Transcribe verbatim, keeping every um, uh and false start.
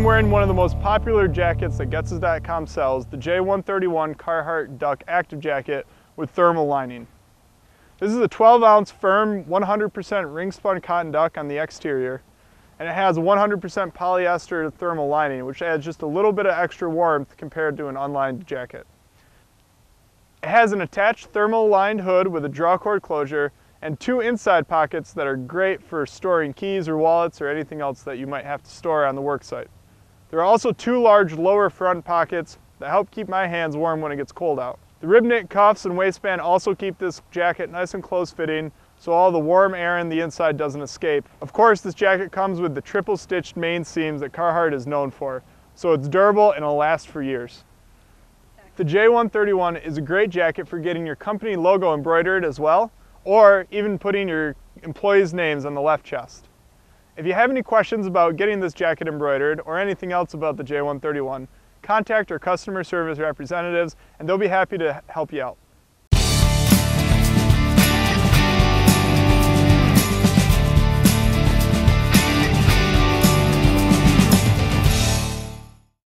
wearing one of the most popular jackets that Getses dot com sells, the J one thirty-one Carhartt Duck Active Jacket with thermal lining. This is a twelve ounce firm one hundred percent ring spun cotton duck on the exterior, and it has one hundred percent polyester thermal lining, which adds just a little bit of extra warmth compared to an unlined jacket. It has an attached thermal lined hood with a drawcord closure and two inside pockets that are great for storing keys or wallets or anything else that you might have to store on the work site. There are also two large lower front pockets that help keep my hands warm when it gets cold out. The rib knit cuffs and waistband also keep this jacket nice and close fitting, so all the warm air in the inside doesn't escape. Of course, this jacket comes with the triple stitched main seams that Carhartt is known for, so it's durable and will last for years. The J one thirty-one is a great jacket for getting your company logo embroidered as well, or even putting your employees' names on the left chest. If you have any questions about getting this jacket embroidered or anything else about the J one thirty-one, contact our customer service representatives and they'll be happy to help you out.